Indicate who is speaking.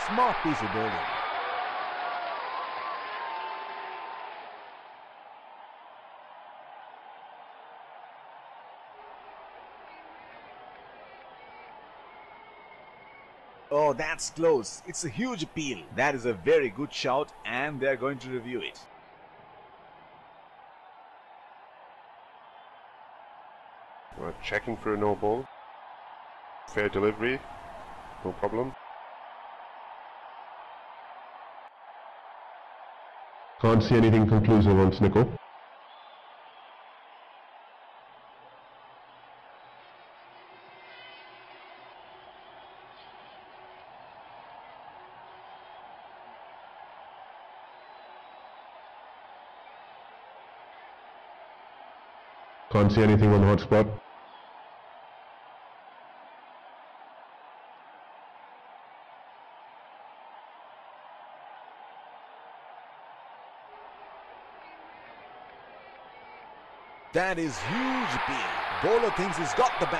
Speaker 1: Smart piece of bowling. Oh, that's close. It's a huge appeal. That is a very good shout and they're going to review it.
Speaker 2: We're checking for a no ball. Fair delivery. No problem.
Speaker 3: Can't see anything conclusive on Snickle. Can't see anything on the hotspot.
Speaker 1: That is huge appeal. Bowler thinks he's got the bat.